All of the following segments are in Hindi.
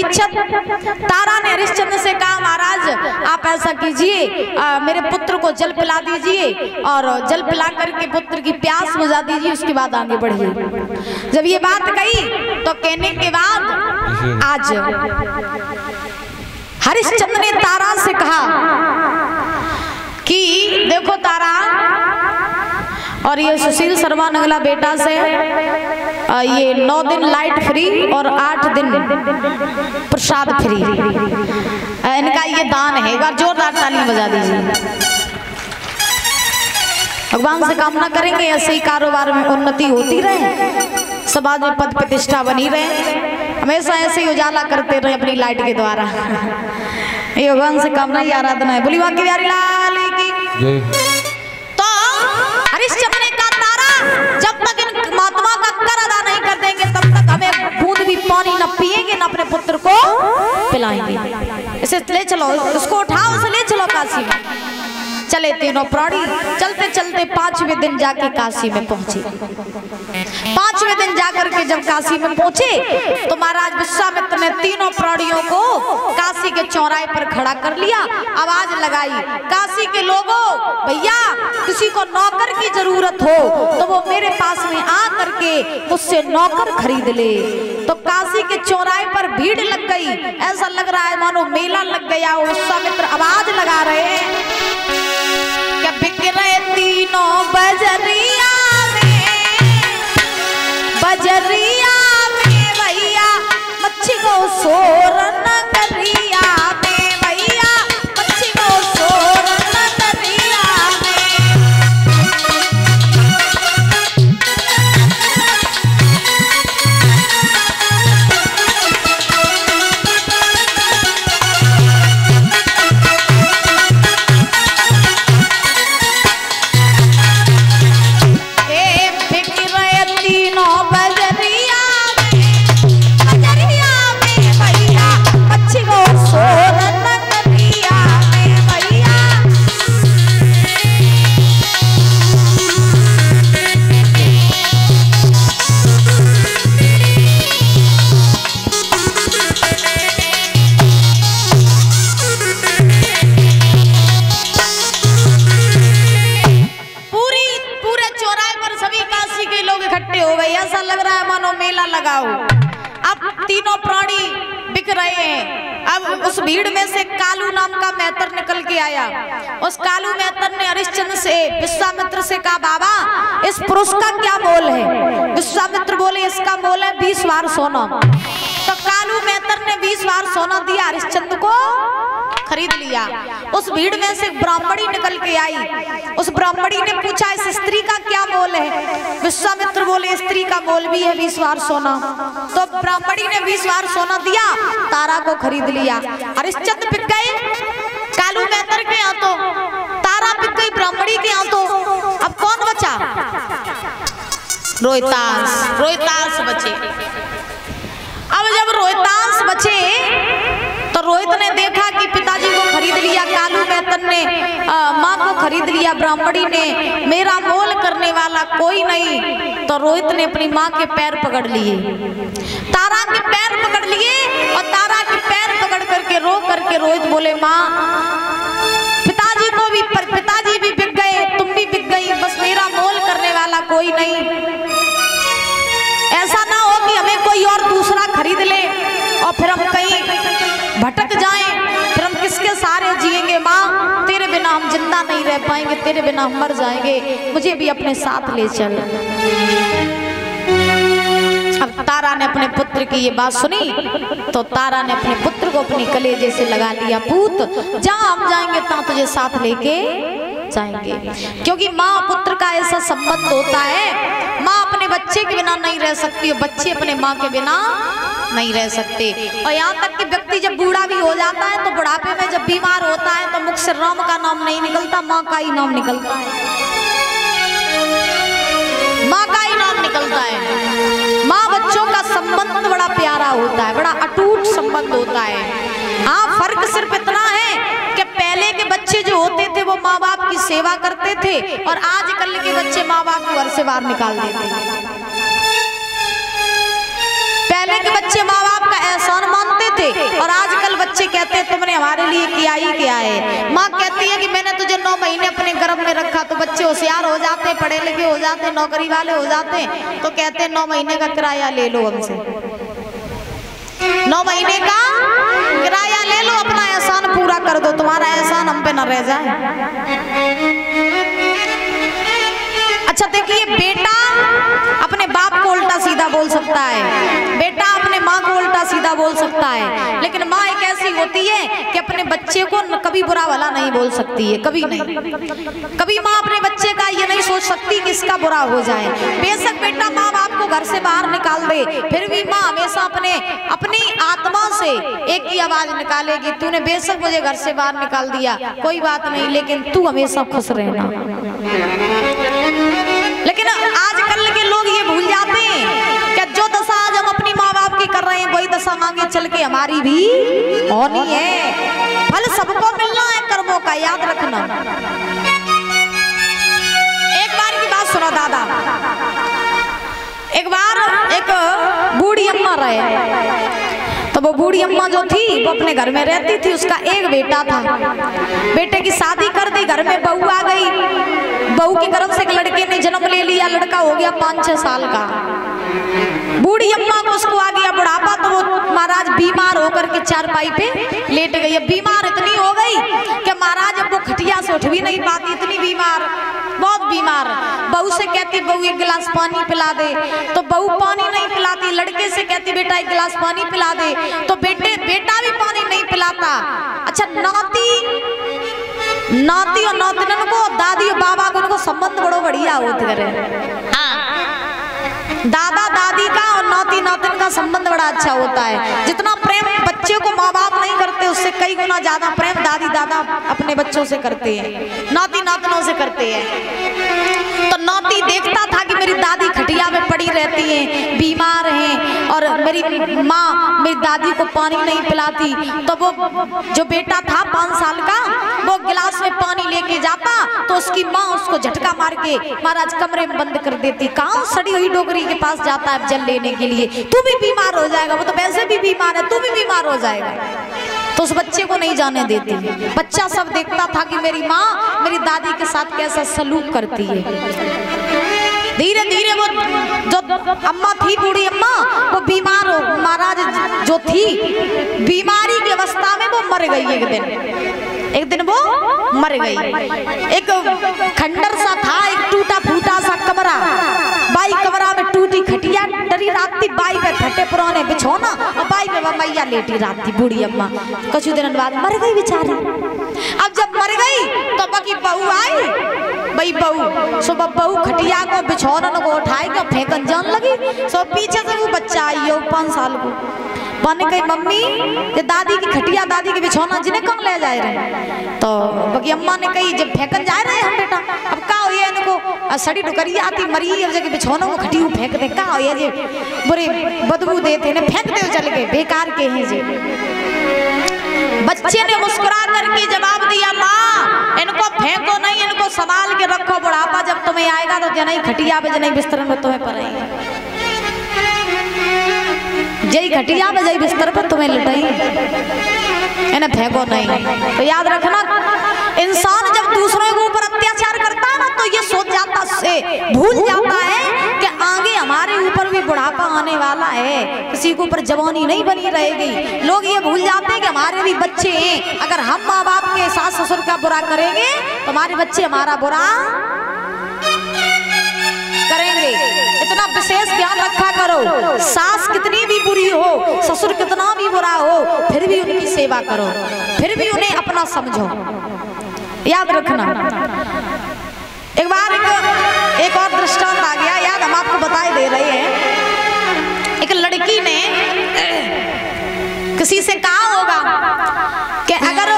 परीक्षित। तारा ने हरिश्चंद्र से कहा महाराज आप ऐसा कीजिए, मेरे पुत्र को जल पिला दीजिए और जल पिला करके पुत्र की प्यास बुझा दीजिए, उसके बाद आगे बढ़िए। जब ये बात कही तो कहने के बाद आज हरिश्चंद्र ने तारा से कहा कि देखो तारा, और ये सुशील शर्मा नगला बेटा से ये 9 दिन लाइट फ्री और 8 दिन प्रसाद फ्री, इनका ये दान है। एक बार जोरदार ताली बजा दीजिए। भगवान से कामना करेंगे ऐसे ही कारोबार में उन्नति होती रहे, समाज में पद प्रतिष्ठा बनी रहे, हमेशा ऐसे ही उजाला करते रहे अपनी लाइट के द्वारा। ये भगवान से कामना ही आराधना है। बोली बाकी बिहारी लाल की। तो हरिश्चंद्र ने कहा तारा जब तक इन महात्मा का कर अदा नहीं कर देंगे तब तक हमें बूंद भी पानी न पिएंगे न अपने पुत्र को पिलाएंगे। इसे ले चलो, उसको उठाओ, उसे ले चलो काशी में। चले तीनों प्राणी, चलते चलते 5वें दिन जाके काशी में पहुंचे। 5वें दिन जाकर के जब काशी में पहुंचे तो महाराज विश्वामित्र ने तीनों प्राणियों को काशी के चौराहे पर खड़ा कर लिया, आवाज लगाई, काशी के लोगों भैया किसी को नौकर की जरूरत हो तो वो मेरे पास में आ करके मुझसे नौकर खरीद ले। तो काशी के चौराहे पर भीड़ लग गई, ऐसा लग रहा है मानो मेला लग गया। विश्वामित्र आवाज लगा रहे हैं क्या बिक रहे तीनों बजरिया में भैया मच्छी को सोरन करिया में, भैया मच्छी को सोरन करिया में। अब तीनों प्राणी बिक रहे हैं। अब उस भीड़ में से कालू नाम का मेहतर निकल के आया। उस कालू मेहतर ने हरिश्चंद्र से विश्वामित्र से कहा बाबा इस पुरुष का क्या मोल है? विश्वामित्र बोले इसका मोल है 20 बार सोना। तो कालू मेहतर ने 20 बार सोना दिया, हरिश्चंद्र को खरीद लिया। उस भीड़ में से ब्राह्मणी निकल के आई। उस ब्राह्मणी ने पूछा इस स्त्री का क्या मोल है? विश्वामित्र बोले स्त्री का मोल भी है 20 बार सोना। तो ब्राह्मणी ने 20 बार सोना दिया, तारा को खरीद लिया। हरिश्चंद्र बिक गए कालू मेहतर के हाथों, तारा बिक गई ब्राह्मणी के हाथों। अब कौन बचा? रोहितांश बचे। अब जब रोहितांश बचे तो रोहित ने देखा कि पिताजी को खरीद लिया, कालू मेहतर ने माँ को खरीद लिया, ब्राह्मणी ने, मेरा मोल करने वाला कोई नहीं। तो रोहित ने अपनी माँ के पैर पकड़ लिए, तारा के पैर पकड़ लिए और तारा के पैर पकड़ करके रो करके रोहित बोले माँ पिताजी भी बिक गए, तुम भी बिक गई, बस मेरा मोल करने वाला कोई नहीं। ऐसा ना हो कि हमें कोई और दूसरा खरीद ले और फिर हम कहीं भटक जाएं, फिर हम किसके सहारे जिएंगे? माँ तेरे बिना हम जिंदा नहीं रह पाएंगे, तेरे बिना हम मर जाएंगे, मुझे भी अपने साथ ले चल। अब तारा ने अपने पुत्र की ये बात सुनी तो तारा ने अपने पुत्र को अपनी कलेजे से लगा लिया, पूत जहाँ हम जाएंगे तहाँ तुझे साथ लेके जाएंगे। क्योंकि माँ पुत्र का ऐसा संबंध होता है, माँ अपने बच्चे के बिना नहीं रह सकती और बच्चे अपने माँ के बिना नहीं रह सकते। और यहाँ तक कि व्यक्ति जब बूढ़ा भी हो जाता है तो बुढ़ापे में जब बीमार होता है तो मुख से राम का नाम नहीं निकलता, माँ का ही नाम निकलता है, माँ का ही नाम निकलता है। माँ बच्चों का संबंध बड़ा प्यारा होता है, बड़ा अटूट संबंध होता है। हाँ फर्क सिर्फ इतना है कि पहले के बच्चे जो होते थे वो माँ बाप की सेवा करते थे और आजकल के बच्चे माँ बाप को घर से बाहर निकाल देते हैं। पहले के बच्चे माँ बाप का एहसान मानते थे हमारे लिए किया ही क्या है। माँ कहती है कि मैंने तुझे 9 महीने अपने गर्भ में रखा, तो बच्चे होशियार हो जाते, पढ़े लिखे हो जाते, नौकरी वाले हो जाते, तो कहते 9 महीने का किराया ले लो हमसे, 9 महीने का किराया ले लो, अपना एहसान पूरा कर दो, तुम्हारा एहसान हम पे न रह जाए। अच्छा देखिए, बेटा अपने बाप को उल्टा सीधा बोल सकता है, बेटा अपने माँ को उल्टा सीधा बोल सकता है, लेकिन माँ एक ऐसी होती है कि अपने बच्चे को कभी बुरा भला नहीं बोल सकती है, कभी नहीं। कभी माँ अपने बच्चे का ये नहीं सोच सकती कि इसका बुरा हो जाए। बेशक बेटा माँ बाप को घर से बाहर निकाल दे, फिर भी माँ हमेशा अपनी आत्मा से एक ही आवाज निकालेगी, तूने बेशक मुझे घर से बाहर निकाल दिया, कोई बात नहीं, लेकिन तू हमेशा खुश रहना। लेकिन आजकल के लोग ये भूल जाते हैं कि जो दशा आज हम अपनी माँ बाप की कर रहे हैं, वही दशा आगे चल के हमारी भी होनी है। फल सबको मिलना है कर्मों का, याद रखना। एक बार की बात सुनो दादा, एक बार एक बूढ़ी अम्मा रहे, तो वो बूढ़ी अम्मा जो थी वो अपने घर में रहती थी, उसका एक बेटा था, बेटे की शादी कर दी, घर में बहू आ गई, बहू के गर्भ से एक लड़के ने जन्म ले लिया, लड़का हो गया 5-6 साल का। बूढ़ी अम्मा को उसको आ गया बुढ़ापा, तो वो महाराज बीमार होकर के चारपाई पे लेट गई। अब बीमार इतनी हो गई कि महाराज अब वो खटिया से उठ भी नहीं पाती, इतनी बीमार, बहुत बीमार। बहू से कहती बहू एक गिलास पानी पिला दे, तो बहू पानी नहीं पिलाती, लड़के से कहती बेटा एक गिलास पानी पिला दे, तो बेटा भी पानी नहीं पिलाता। अच्छा नाती और नातिनन को, दादी और बाबा को, उनको संबंध बड़ो बढ़िया होते करे। दादा दादी का और नाती नातिन का संबंध बड़ा अच्छा होता है। जितना प्रेम बच्चे को माँ बाप नहीं करते, उससे कई गुना ज्यादा प्रेम दादी दादा अपने बच्चों से करते हैं, नाती नातिनों से करते हैं। तो नाती देखता था कि मेरी दादी खटिया में पड़ी रहती है, बीमार हैं, और मेरी माँ मेरी दादी को पानी नहीं पिलाती। तो वो जो बेटा था 5 साल का, वो गिलास में पानी लेके जाता, तो उसकी माँ उसको झटका मार के महाराज कमरे में बंद कर देती। कहाँ सड़ी हुई डोगरी के पास जाता है जल लेने के लिए, तू भी बीमार हो जाएगा, वो तो वैसे भी बीमार है, तू भी बीमार हो जाएगा। तो उस बच्चे को नहीं जाने देती। बच्चा सब देखता था कि मेरी माँ मेरी दादी के साथ कैसा सलूक करती है। धीरे धीरे वो जो अम्मा थी, बूढ़ी अम्मा, वो बीमार हो, महाराज जो थी बीमारी की अवस्था में वो मर गई। एक दिन वो मर गई। एक खंडर सा था, एक टूटा फूटा सा कमरा, बाई कमरा में टूटी खटिया, डरी रात थी, बाई पे फटे पुराने बिछौना, और बाई पे मैया लेटी रात थी बूढ़ी अम्मा। कुछ दिन बाद मर गई बेचारी। अब जब मर गई तो बाकी बहू आई, भाई बहू सुबह बहू खटिया को बिछौना को उठाए के फेंकन जान लगी। सो पीछे से वो बच्चा आई हो 5 साल को, बने कही मम्मी ये दादी की खटिया, दादी के बिछौना जिन्हें कौन ले जाए रहे। तो बाकी अम्मा ने कही जब फेंकन जाए रहे हम बेटा, अब का हो ये इनको सड़ी टुकरिया आती मरी, अब जगह बिछौना को खटी फेंक दे, का हो ये जे बुरे बदबू देते ने फेंक दे, चल गए बेकार के हैं जे। बच्चे ने मुस्कुरा करके जवाब दिया, माँ इनको फेंको नहीं, इनको संभाल के रखो, बुढ़ापा जब तुम्हें आएगा तो जनाई खटिया पे जनाई बिस्तर में तुम्हें पड़ेगी, जय खटिया पे जय बिस्तर पर तुम्हें लटाई, इन्हें फेंको नहीं। तो याद रखना, इंसान जब दूसरों के ऊपर अत्याचार करता है ना, तो ये सोच जाता से भूल जाता है कि आगे हमारे ऊपर भी बुढ़ापा आने वाला है, किसी के ऊपर जवानी नहीं बनी रहेगी। लोग ये भूल जाते हैं कि हमारे भी बच्चे हैं, अगर हम माँ बाप के सास ससुर का बुरा करेंगे तो हमारे बच्चे हमारा बुरा करेंगे। इतना विशेष ध्यान रखा करो, सास कितनी भी बुरी हो, ससुर कितना भी बुरा हो, फिर भी उनकी सेवा करो, फिर भी उन्हें अपना समझो, याद रखना। एक बार एक और दृष्टांत आ गया याद, हम आपको बताए दे रहे हैं। एक लड़की ने किसी से कहा होगा कि अगर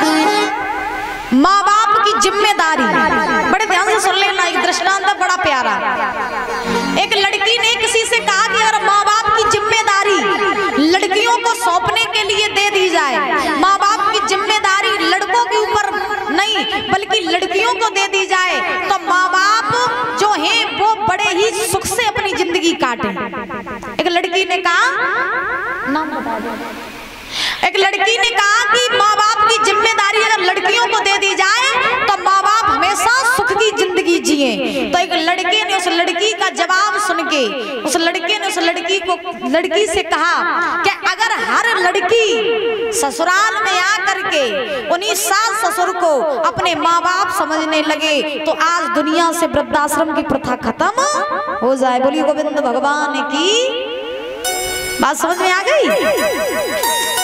माँ बाप की जिम्मेदारी, बड़े ध्यान से सुन लेना, एक दृष्टांत है बड़ा प्यारा। एक लड़की ने किसी से कहा कि अगर माँ बाप की जिम्मेदारी लड़कियों को सौंपने के लिए दे दी जाए, माँ बाप की जिम्मेदारी लड़कों के ऊपर नहीं बल्कि लड़कियों को दे दी जाए, तो माँ बाप जो हैं वो बड़े ही सुख से अपनी जिंदगी काटें। एक लड़की ने कहा, नाम बता दो, एक लड़की ने कहा कि माँ बाप की जिम्मेदारी अगर लड़कियों को दे दी जाए तो माँ बाप हमेशा सुख की जिंदगी जिए। तो एक लड़के ने उस लड़की का जवाब सुन के उस लड़के ने उस लड़की से कहा कि अगर हर लड़की ससुराल में आ करके उन्हीं सास ससुर को अपने माँ बाप समझने लगे तो आज दुनिया से वृद्धाश्रम की प्रथा खत्म हो जाए। बोलिए गोविंद भगवान की। बात समझ में आ गई।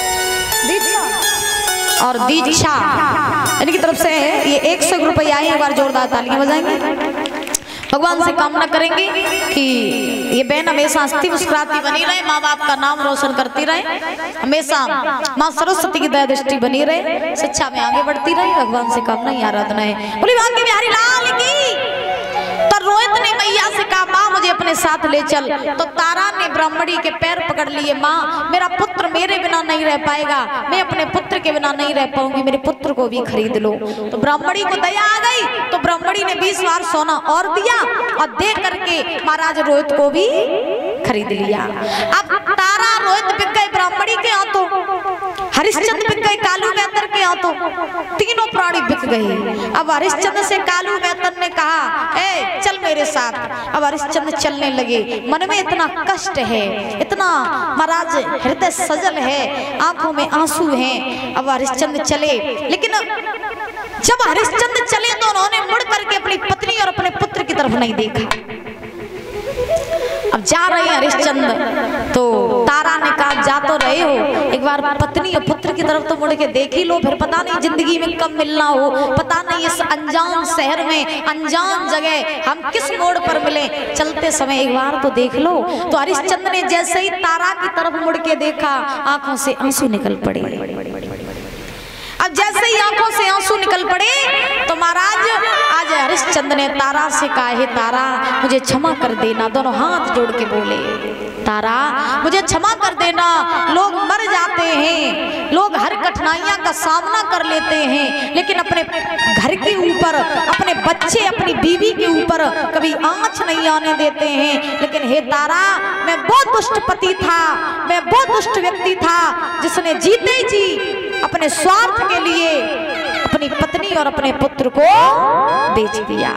और दीक्षा इनकी तरफ से ये 100 रुपया एक बार जोरदार तालियां बजाएंगे। भगवान से कामना करेंगे कि ये बहन हमेशा हंसती मुस्कुराती बनी रहे, माँ बाप का नाम रोशन करती रहे, हमेशा माँ सरस्वती की दया दृष्टि बनी रहे, शिक्षा में आगे बढ़ती रहे। भगवान से कामना ही आराधना है। बोली बांके बिहारी लाल की। तो रोहित ने मैया से कहा माँ मुझे अपने साथ ले चल। तो तारा ने ब्राह्मणी के पैर पकड़ लिए, माँ मेरा पुत्र मेरे बिना नहीं रह पाएगा, मैं अपने पुत्र के बिना नहीं रह पाऊंगी, मेरे पुत्र को भी खरीद लो। तो ब्राह्मणी को दया आ गई तो ब्राह्मणी ने 20 बार सोना और दिया और दे करके महाराज रोहित को भी खरीद लिया। अब तारा रोहित बिक गए ब्राह्मणी के हाथों, हरिश्चंद्र बिक गए कालू मेहतर के हाथों, तीनों प्राणी बिक गए। अब हरिश्चंद्र से कालू मेहतर ने कहा ए चल मेरे साथ। अब हरिश्चंद्र चलने लगे। मन में इतना कष्ट है, इतना महाराज हृदय सजल है, आंखों में आंसू हैं। अब हरिश्चंद्र चले, लेकिन जब हरिश्चंद्र चले तो उन्होंने मुड़ करके अपनी पत्नी और अपने पुत्र की तरफ नहीं देखा। अब जा रहे हैं हरिश्चंद्र तो तारा ने कहा जा तो रहे हो, एक बार पत्नी और पुत्र की तरफ तो मुड़ के देख ही लो, फिर पता नहीं जिंदगी में कब मिलना हो, पता नहीं इस अनजान शहर में अनजान जगह हम किस मोड़ पर मिले, चलते समय एक बार तो देख लो। तो हरिश्चंद्र ने जैसे ही तारा की तरफ मुड़ के देखा आंखों से आंसू निकल पड़े। अब जैसे ही आंखों से आंसू निकल पड़े तो महाराज आज हरिश्चंद्र ने तारा से कहा हे तारा मुझे क्षमा कर देना। दोनों हाथ जोड़ के बोले तारा मुझे क्षमा कर देना, लोग मर जाते हैं, लोग हर कठिनाइयां का सामना कर लेते हैं, लेकिन अपने घर के ऊपर, अपने बच्चे, अपनी बीवी के ऊपर कभी आंच नहीं आने देते हैं। लेकिन हे तारा मैं बहुत दुष्ट पति था, मैं बहुत दुष्ट व्यक्ति था जिसने जीते जी अपने स्वार्थ के लिए अपनी पत्नी और अपने पुत्र को बेच दिया।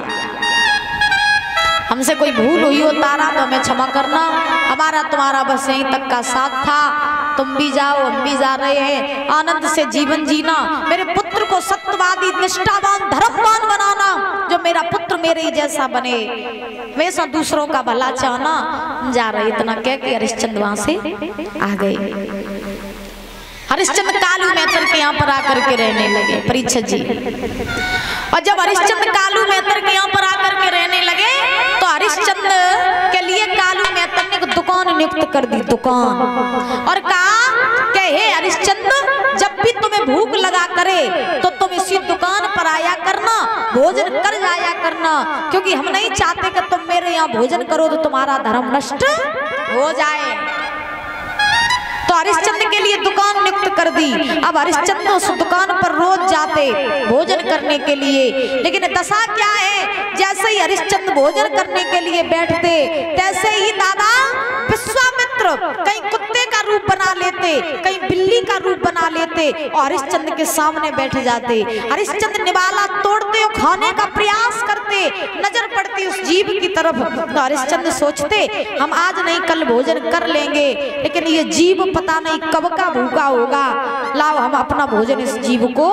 हमसे कोई भूल हुई हो तारा तो हमें क्षमा करना, हमारा तुम्हारा बस यहीं तक का साथ था, तुम भी जाओ हम भी जा रहे हैं, आनंद से जीवन जीना, मेरे पुत्र को सत्यवादी निष्ठावान धर्मवान बनाना, जो मेरा पुत्र मेरे ही जैसा बने, हमेशा दूसरों का भला चाहना, हम जा रहे। इतना कह के हरिश्चंद्र वहां से आ गए। हरिश्चंद्र कालू मेहतर के यहाँ पर आकर के रहने लगे परीक्षित जी। और जब हरिश्चंद्र कालू मेहतर के यहाँ पर आकर के रहने लगे तो हरिश्चंद्र के लिए कालू मेहतर ने एक दुकान नियुक्त कर दी, दुकान, और कहा कि हे हरिश्चंद्र जब भी तुम्हें भूख लगा करे तो तुम इसी दुकान पर आया करना, भोजन कर जाया करना, क्योंकि हम नहीं चाहते कि तुम मेरे यहाँ भोजन करो तो तुम्हारा धर्म नष्ट हो जाए। तो हरिश्चंद्र के लिए दुकान नियुक्त कर दी। अब हरिश्चंद्र उस दुकान पर रोज जाते भोजन करने के लिए, लेकिन दशा क्या है, जैसे ही हरिश्चंद्र भोजन करने के लिए बैठते तैसे ही दादा विश्वामित्र कहीं कुत्ते का रूप बना लेते, कहीं बिल्ली का रूप बना लेते और हरिश्चंद्र के सामने बैठ जाते। हरिश्चंद्र निवाला तोड़ते और खाने का प्रयास करते, नजर पड़ती उस जीव की तरफ तो हरिश्चंद्र सोचते हम आज नहीं कल भोजन कर लेंगे, लेकिन ये जीव पता नहीं कब का भूखा होगा, लाओ हम अपना भोजन इस जीव को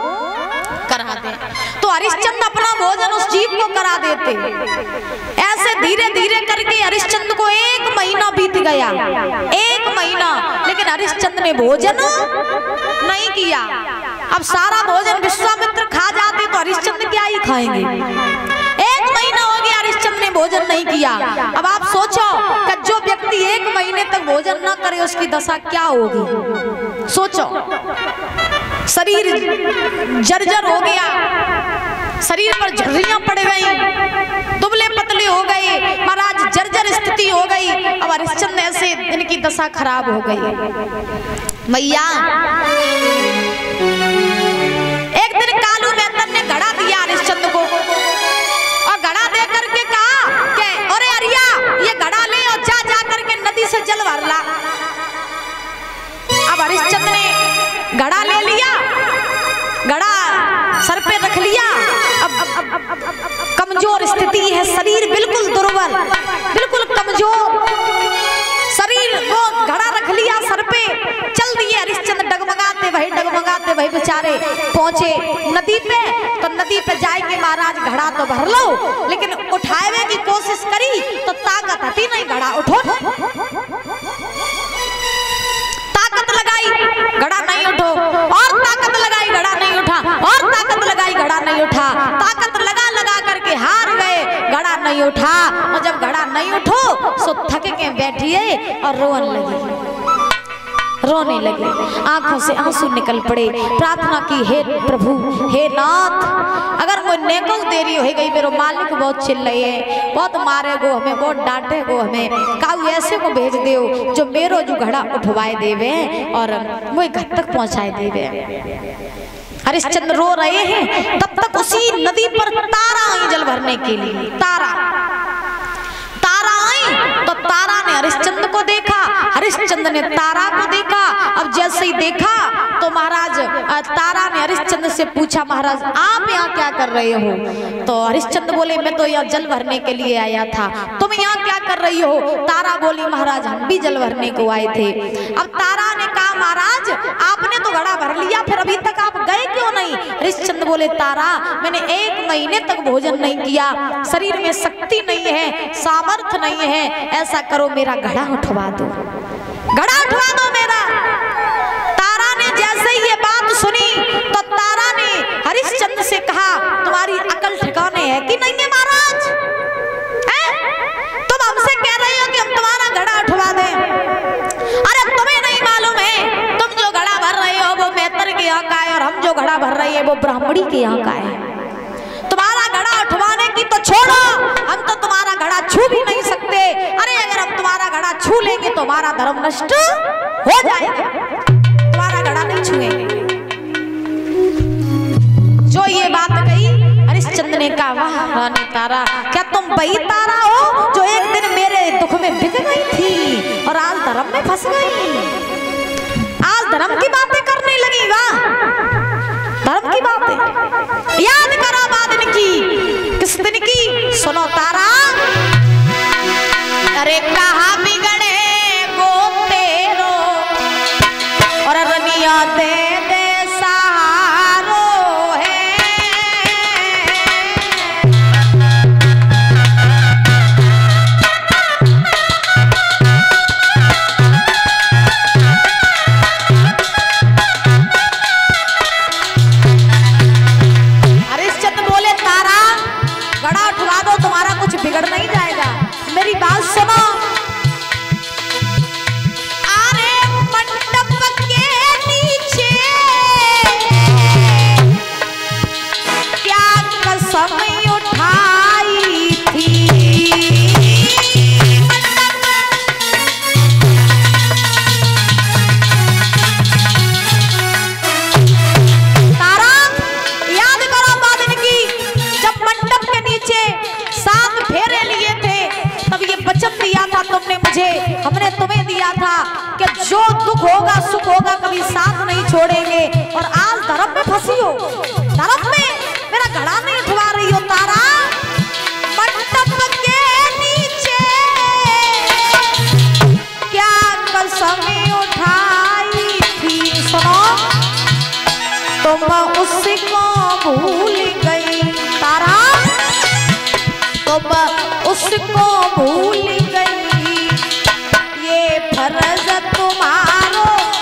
करा दे। तो हरिश्चंद्र अपना भोजन उस जीव को करा देते। ऐसे धीरे धीरे करके हरिश्चंद्र को 1 महीना बीत गया, 1 महीना, लेकिन हरिश्चंद्र ने भोजन नहीं किया। अब सारा भोजन विश्वामित्र खा जाते तो हरिश्चंद्र क्या ही खाएंगे। 1 महीना हो गया हरिश्चंद्र ने भोजन नहीं किया। अब आप सोचो कि जो व्यक्ति 1 महीने तक भोजन ना करे उसकी दशा क्या होगी, सोचो। शरीर जर्जर हो गया, शरीर पर झुर्रियां पड़ गई, दुबले पतले हो गए, महाराज जर्जर स्थिति हो गई। अब हरिश्चंद्र ऐसे इनकी दशा खराब हो गई। मैया एक दिन कालू मेहतर ने घड़ा दिया हरिश्चंद्र को और घड़ा दे करके कहा कि अरे अरिया ये घड़ा ले और जा करके नदी से जल भर ला। अब हरिश्चंद्र ने वही डगमगाते वही बेचारे पहुंचे नदी पे। तो नदी पे जाएंगे महाराज घड़ा तो भर लो, लेकिन उठावे की कोशिश करी तो ताकत आती नहीं, घड़ा उठो। ताकत लगाई घड़ा नहीं उठो, और ताकत लगाई घड़ा नहीं उठा, और ताकत लगाई घड़ा नहीं उठा। ताकत लगा लगा करके हार गए, घड़ा नहीं उठा। और जब घड़ा नहीं उठो सो थक के बैठिए और रोने लगे, आंखों से आंसू निकल पड़े। प्रार्थना की, हे प्रभु, हे नाथ, अगर कोई नेको देरी हो गई, मेरे मालिक बहुत चिल्ल रहे हैं, बहुत मारे गो हमें, बहुत डांटे गो हमें, काऊ ऐसे को भेज दो जो मेरो जो घड़ा उठवाए देवे और वो घर तक पहुंचाए देवे। हरिश्चंद्र रो रहे हैं, तब तक उसी नदी पर तारा आई जल भरने के लिए। तारा आई तो तारा ने हरिश्चंद्र को देखा, हरिश्चंद्र ने तारा को देखा। अब जैसे ही देखा तो महाराज तारा ने हरिश्चंद्र से पूछा, महाराज आप यहाँ क्या कर रहे हो? तो हरिश्चंद्र बोले, मैं तो यहाँ जल भरने के लिए आया था। तुम यहाँ क्या कर रही हो? तारा बोली, महाराज हम भी जल भरने को आए थे। अब तारा ने कहा, महाराज आपने तो घड़ा भर लिया, फिर अभी तक आप गए क्यों नहीं? हरिश्चंद्र बोले, तारा मैंने 1 महीने तक भोजन नहीं किया, शरीर में शक्ति नहीं है, सामर्थ्य नहीं है, ऐसा करो मेरा घड़ा उठवा दो, घड़ा उठवा दो मेरा। तारा ने जैसे ही ये बात सुनी तो तारा ने हरिश्चंद्र से कहा, तुम्हारी अकल ठिकाने है कि नहीं है महाराज? तुम हमसे कह रहे हो कि हम तुम्हारा घड़ा उठवा दें? अरे तुम्हें नहीं मालूम है, तुम जो घड़ा भर रहे हो वो मेहतर के यहाँ का है, और हम जो घड़ा भर रहे हैं वो ब्राह्मणी के यहाँ का है। तुम्हारा घड़ा उठवाने की तो छोड़ो, हम तो तुम्हारा घड़ा छू भी नहीं सकते। अरे अगर हम तुम्हारा घड़ा छू लेंगे तो हमारा धर्म नष्ट हो जाएगा, तुम्हारा घड़ा नहीं छुएंगे। जो ये बात कही हरिश्चंद्र ने कहा, वाह रानी तारा, क्या तुम वही तारा हो जो एक दिन मेरे दुख में बिक गई थी और आज धर्म में फंस गई? आज धर्म की बातें करने लगी, वाह धर्म की बातें याद करो बाद की, किस दिन की? सुनो तारा, अरे कहा बिगड़े गो तेरो और रनिया दे दे सहारो है। हरिश्चंद्र बोले, तारा घड़ा उठवा दो, तुम्हारा कुछ बिगड़ नहीं जाएगा। मेरी बात सुनो, अरे मंडप के नीचे क्या कसम उठाई थी? तारा याद करो बाद की, जब मंडप के नीचे 7 फेरे लिए थे तब ये वचन दिया था तुमने मुझे, हमने तुम्हें दिया था कि जो दुख होगा सुख होगा कभी साथ नहीं छोड़ेंगे। और आज धर्म में फंसी हो, धर्म में मेरा घड़ा नहीं उठवा रही हो। तारा मंडप के नीचे क्या कसम उठाई थी? सुनो, तुम उसको भूल गई तारा, तुम उसको भूल गई, ये फर्ज तुम्हारो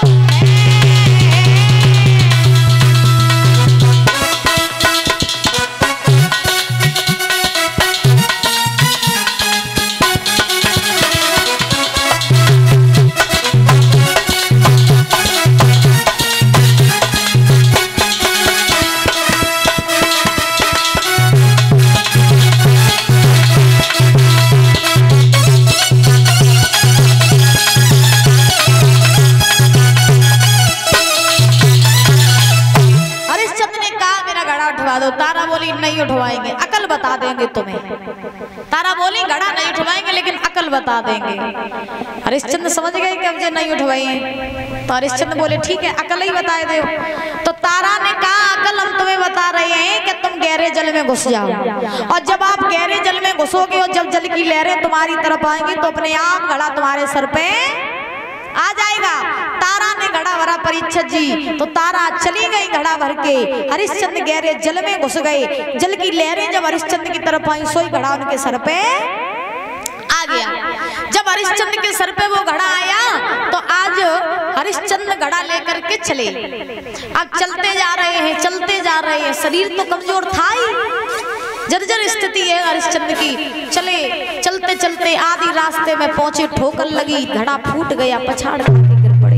तारा बोली, नहीं उठवाएंगे, अकल बता देंगे तुम्हें। तारा बोली, घड़ा नहीं उठवाएंगे लेकिन अकल बता देंगे। हरिश्चंद्र समझ गए कि अब जो नहीं उठवाएंगे, तो हरिश्चंद्र बोले, ठीक है अकल ही बता दो। तो तारा ने कहा, अकल हम तुम्हें बता रहे हैं कि तुम गहरे जल में घुस जाओ, और जब आप गहरे जल में घुसोगे और जब जल की लहरें तुम्हारी तरफ आएंगी तो अपने आप घड़ा तुम्हारे सर पे आ जाएगा। तारा ने घड़ा भरा परीक्षित जी, तो तारा चली गई घड़ा भर के। हरिश्चंद्र गहरे जल में घुस गए। जल की लहरें जब हरिश्चंद्र की तरफ आई, सोई घड़ा उनके सर पे आ गया। जब हरिश्चंद्र के सर पे वो घड़ा आया, तो आज हरिश्चंद्र घड़ा लेकर के चले। अब चलते जा रहे हैं, चलते जा रहे हैं, शरीर तो कमजोर था ही, जर्जर स्थिति है हरिश्चंद्र की। चले चलते चलते आधी रास्ते में पहुंचे, ठोकर लगी, घड़ा फूट गया, पछाड़ करके गिर पड़े।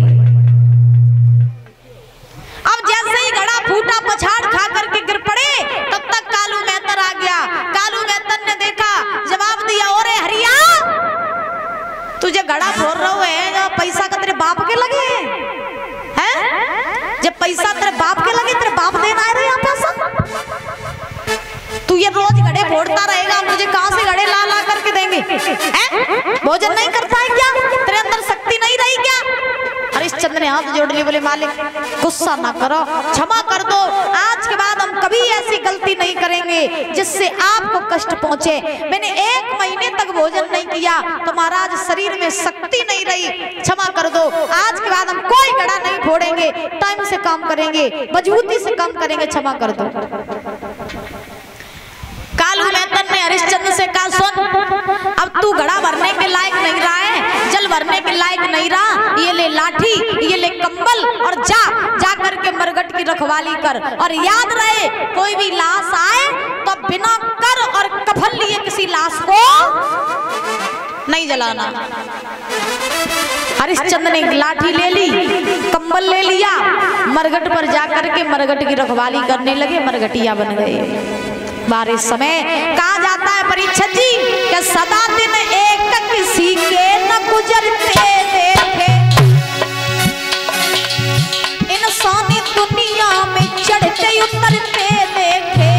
अब जैसे ही घड़ा फूटा, पछाड़ खा करके गिर पड़े, तब तक कालू मेहतर आ गया। कालू मेहतर ने देखा, जवाब दिया, ओरे हरिया, तुझे घड़ा फोड़ रहा है, पैसा का तेरे बाप के लगे हैं? जब पैसा तेरे बाप के लगे, तेरे बाप देना है यहाँ पैसा? तू ये रोज घड़े फोड़ता रहेगा, मुझे कहां से घड़े ला ला करके देंगे? भोजन नहीं करता है क्या? तेरे अंदर शक्ति नहीं रही क्या? हरिश्चंद्र ने हाथ जोड़ लिए, बोले मालिक गुस्सा ना करो, क्षमा कर दो, आज के बाद हम कभी ऐसी गलती नहीं करेंगे जिससे आपको कष्ट पहुंचे। मैंने 1 महीने तक भोजन नहीं किया, तो महाराज शरीर में शक्ति नहीं रही, क्षमा कर दो, आज के बाद हम कोई घड़ा नहीं फोड़ेंगे, टाइम से काम करेंगे, मजबूती से काम करेंगे, क्षमा कर दो। कालू मेहतर ने हरिश्चंद्र से कहा, सुन, अब तू घड़ा भरने के लायक नहीं रहा है, जल भरने के लायक नहीं रहा, ये ले लाठी, ये ले कंबल, और जा करके मरघट की रखवाली कर। और याद रहे, कोई भी लाश आए तो बिना कर और कफन लिए किसी लाश को नहीं जलाना। हरिश्चंद्र ने लाठी ले ली, कंबल ले लिया, मरघट पर जाकर के मरघट की रखवाली करने लगे, मरघटिया बन गए। बारिश समय कहा जाता है परीक्षित जी कि सदा दिन एक किसी के न गुजरते देखे, इंसानी दुनिया में चढ़ते उतरते देखे।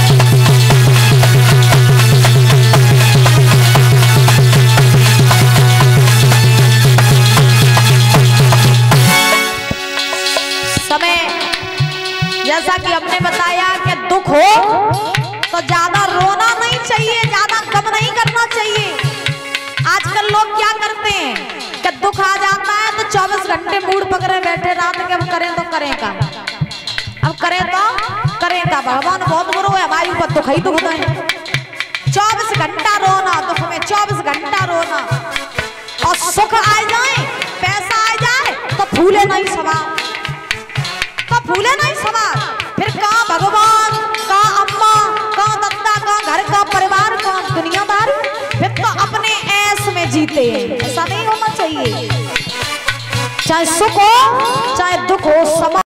समय जैसा कि हमने बताया कि दुख हो तो ज्यादा रोना नहीं चाहिए, ज्यादा गम नहीं करना चाहिए। आजकल लोग क्या करते हैं कि दुख आ जाता है तो 24 घंटे मूड पकड़े बैठे, रात के अब करें तो करें का, अब करें तो करें का, भगवान बहुत बुरा है, हमारे ऊपर दुख ही दुख है। 24 घंटा रोना दुख में, 24 घंटा रोना, और सुख आ जाए, पैसा आ जाए तो फूले नहीं सवार, तो फूले नहीं सवार, फिर कहाँ भगवान, कहाँ अम्मा, कहाँ दत्ता, कहाँ घर का परिवार, कहाँ दुनियादारी, फिर तो अपने ऐश में जीते हैं। ऐसा नहीं होना चाहिए। चाहे सुख हो चाहे दुख हो, समा